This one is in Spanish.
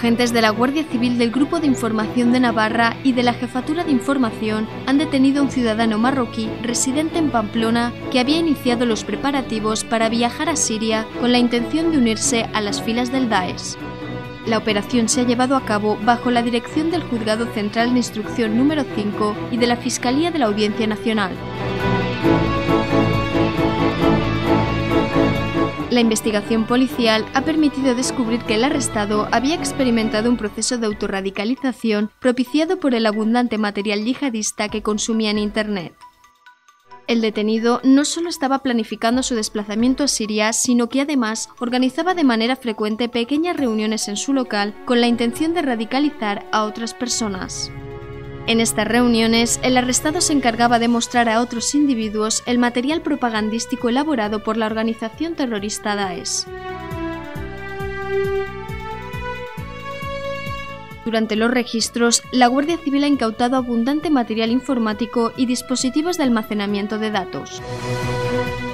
Agentes de la Guardia Civil del Grupo de Información de Navarra y de la Jefatura de Información han detenido a un ciudadano marroquí residente en Pamplona que había iniciado los preparativos para viajar a Siria con la intención de unirse a las filas del Daesh. La operación se ha llevado a cabo bajo la dirección del Juzgado Central de Instrucción número 5 y de la Fiscalía de la Audiencia Nacional. La investigación policial ha permitido descubrir que el arrestado había experimentado un proceso de autorradicalización propiciado por el abundante material yihadista que consumía en Internet. El detenido no solo estaba planificando su desplazamiento a Siria, sino que además organizaba de manera frecuente pequeñas reuniones en su local con la intención de radicalizar a otras personas. En estas reuniones, el arrestado se encargaba de mostrar a otros individuos el material propagandístico elaborado por la organización terrorista Daesh. Durante los registros, la Guardia Civil ha incautado abundante material informático y dispositivos de almacenamiento de datos.